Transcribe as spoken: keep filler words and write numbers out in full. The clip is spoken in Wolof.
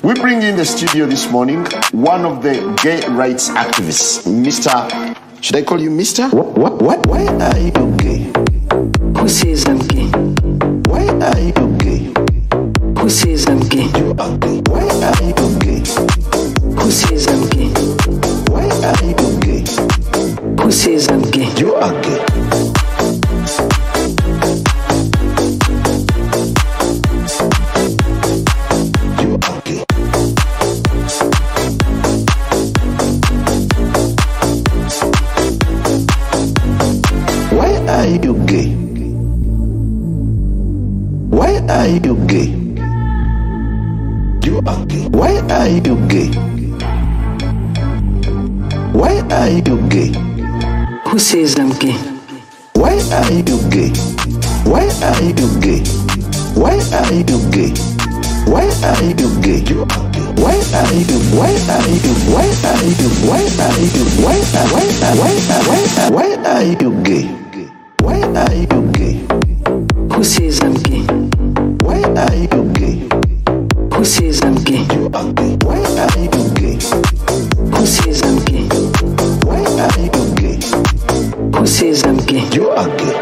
We bring in the studio this morning one of the gay rights activists, Mister Should I call you Mister? What? What? What? Why are you gay? Who says I'm gay? Why are you gay? Who says I'm gay? You are gay. Why are you gay? Who says I'm gay? Why are you gay? Who says I'm gay? You are gay. Why are you gay? Why are you gay? You are gay. Why are you gay? Why are you gay? Who says I'm gay? Why are you gay? Why are you gay? Why are you gay? Why are you gay? You are gay. Why are you? Why are you? Why are you? Why are you? Why are why are why are why are you gay? Why are you gay? Who says I'm gay? Why are you gay? Who says I'm gay? You are gay. Why are you gay? Who says I'm gay? Why are you gay? Who says I'm gay? You are gay.